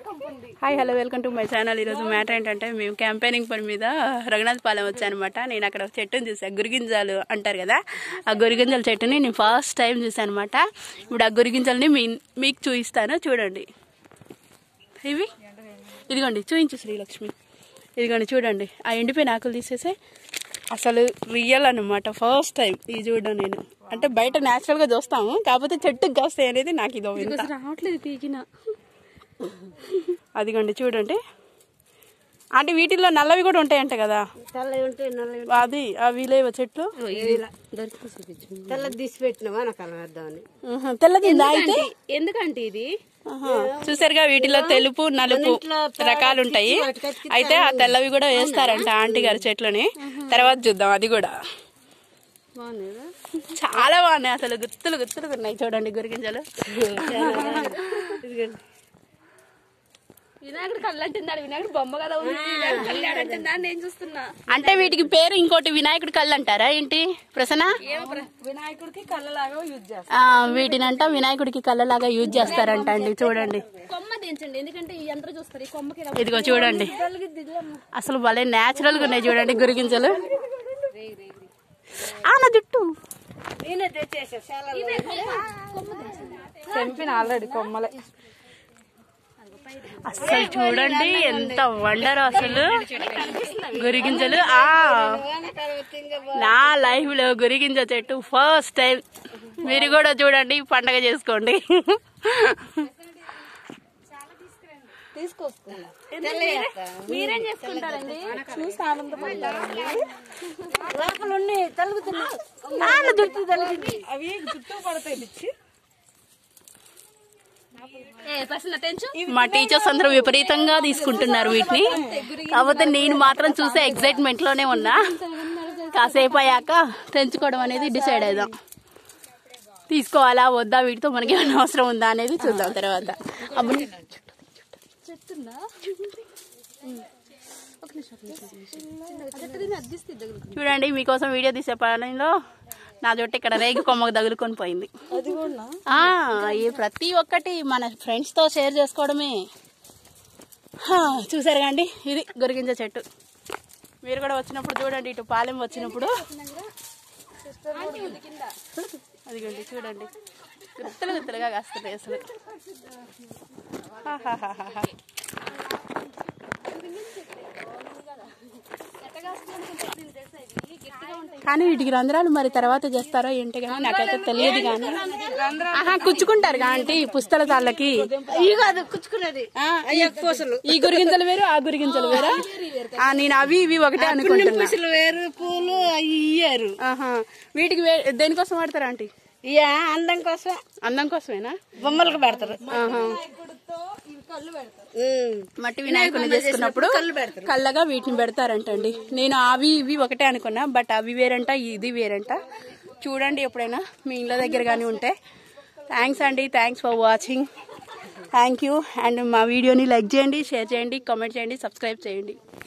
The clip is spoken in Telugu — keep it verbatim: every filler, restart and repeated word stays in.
Hi hello welcome to my channel. ఈరోజు మ్యాటర్ ఏంటంటే మేము క్యాంపెయినింగ్ పని మీద రఘునాథపాలెం వచ్చానమాట. నేను అక్కడ చెట్టుని చూసాను, గురిగింజలు అంటారు కదా, ఆ గురిగింజల చెట్టుని నేను ఫస్ట్ టైం చూసాను అనమాట. ఇప్పుడు ఆ గురిగింజల్ని మీ మీకు చూపిస్తాను, చూడండి. ఇవి ఇదిగోండి, చూపించు శ్రీలక్ష్మి. ఇదిగోండి చూడండి, ఆ ఎండిపోయిన ఆకులు తీసేసి అసలు రియల్ అనమాట. ఫస్ట్ టైం ఇది చూడడం నేను. అంటే బయట న్యాచురల్ గా చూస్తాము, కాకపోతే చెట్టుకు కాస్తాయి అనేది నాకు ఇదో రావట్లేదు పీకిన. అదిగోండి చూడండి, అంటే వీటిల్లో నల్లవి కూడా ఉంటాయంట కదా, అది అవి లేవు చెట్లు. తెల్లది తీసి పెట్టినవా నాకు అర్థమని. తెల్లది అయితే ఎందుకంటే ఇది చూసారుగా, వీటిలో తెలుపు నలుపు రకాలు ఉంటాయి. అయితే ఆ తెల్లవి కూడా వేస్తారంట ఆంటీ గారి చెట్లని. తర్వాత చూద్దాం, అది కూడా చాలా బాగున్నాయి. అసలు గుత్తులు గుత్తులు ఉన్నాయి చూడండి గురిగింజలు. వినాయకుడు కళ్ళు అంటున్నాడు, వినాయకుడు బొమ్మ కదా కళ్యాణంటున్నాడు నేను చూస్తున్నా. అంటే వీటికి పేరు ఇంకోటి వినాయకుడి కళ్ళు అంటారా ఏంటి ప్రసన్న? వినాయకుడికి కళ్ళలాగా యూజ్ చేస్తారు. వీటినంట వినాయకుడికి కళ్ళలాగా యూజ్ చేస్తారంట అండి. చూడండి, కొమ్మ దించండి, ఎందుకంటే ఈ యంత్రం చూస్తారు ఈ కొమ్మకి. ఇదిగో చూడండి, అసలు భలే న్యాచురల్ గా ఉన్నాయి చూడండి గురిగింజలు. ఆ నా జుట్టు తెంపిన ఆల్రెడీ కొమ్మలే. అసలు చూడండి ఎంత వండరు అసలు గురిగింజలు. ఆ నా లైఫ్ లో గురిగింజ చెట్టు ఫస్ట్ టైం. మీరు కూడా చూడండి, పండగ చేసుకోండి. మీరేం చేసుకుంటారండి? చూసి ఆనందపడతారండి. అవి జుట్టు పడతాయి. మా టీచర్స్ అందరూ విపరీతంగా తీసుకుంటున్నారు వీటిని, కాకపోతే నేను మాత్రం చూసే ఎక్సైట్మెంట్ లోనే ఉన్నా. కాసేపు అయ్యాక తెంచుకోవడం అనేది డిసైడ్ అవుదాం. తీసుకోవాలా వద్దా, వీటితో మనకి ఏమైనా అవసరం ఉందా అనేది చూద్దాం తర్వాత. అప్పుడు చూడండి, మీకోసం వీడియో తీసే పనిలో నా జుట్టు ఇక్కడ రేగి కొమ్మకు తగులుకొని పోయింది. ప్రతి ఒక్కటి మన ఫ్రెండ్స్ తో షేర్ చేసుకోవడమే. చూసారు కండి, ఇది గురిగింజ చెట్టు. మీరు కూడా వచ్చినప్పుడు చూడండి, ఇటు పాలెం వచ్చినప్పుడు అదిగోండి చూడండి, గుత్తలు గుత్తలుగా కాస్తున్నాయి అసలు. కానీ వీటికి రంధ్రాలు మరి తర్వాత చేస్తారో ఏంటి కానీ నాకైతే తెలియదు. కానీ ఆహా కుచ్చుకుంటారు ఆంటీ పుస్తల తాళ్ళకి. ఈ గురిగింజలు వేరు, ఆ గురిగింజలు వేరా? నేను అవి ఇవి ఒకటే అనుకుంటున్నా. వేరు పూలు ఇయ్యారు. ఆహా వీటికి దేనికోసం వాడతారు ఆంటీ? అందం కోసం. అందం కోసమేనా? బొమ్మలకు పెడతారు. మట్టి వినాయకుడిని చేసుకున్నప్పుడు కళ్ళగా వీటిని పెడతారంటండి. నేను అవి ఇవి ఒకటే అనుకున్నా, బట్ అవి వేరంట ఇది వేరంట. చూడండి ఎప్పుడైనా మీ ఇళ్ళ దగ్గర కానీ ఉంటే. థ్యాంక్స్ అండి, thanks for watching, thank you. And మా వీడియోని లైక్ చేయండి, షేర్ చేయండి, కామెంట్ చేయండి, సబ్స్క్రైబ్ చేయండి.